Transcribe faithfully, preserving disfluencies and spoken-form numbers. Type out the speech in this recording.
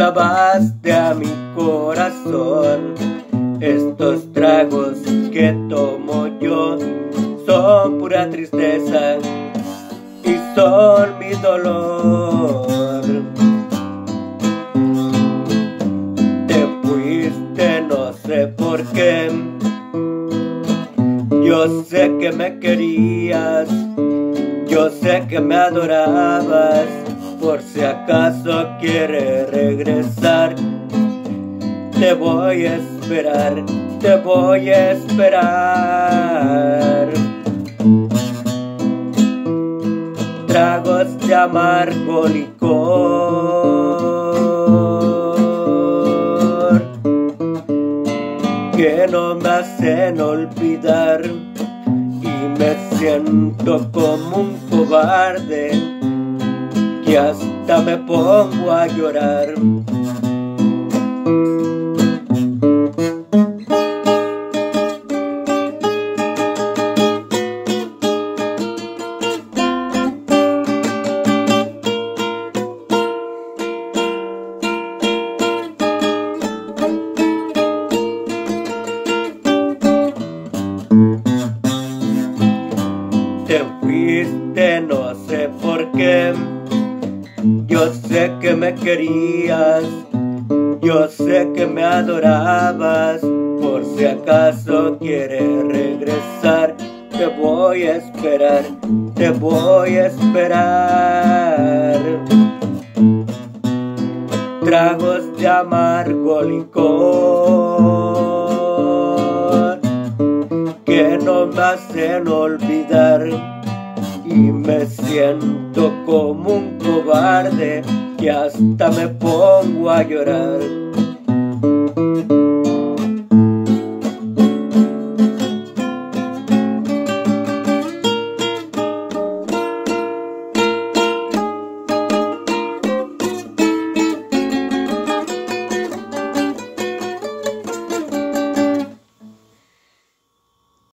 clavaste a mi corazón. Estos tragos que tomo yo son pura tristeza y son mi dolor. Te fuiste, no sé por qué. Yo sé que me querías, yo sé que me adorabas. Por si acaso quieres regresar, te voy a esperar, te voy a esperar. Tragos de amargo licor que no me hacen olvidar, y me siento como un cobarde que hasta me pongo a llorar. Te fuiste, no sé por qué. Yo sé que me querías, yo sé que me adorabas. Por si acaso quieres regresar, te voy a esperar, te voy a esperar. Tragos de amargo licor que no me hacen olvidar, y me siento como un cobarde que hasta me pongo a llorar.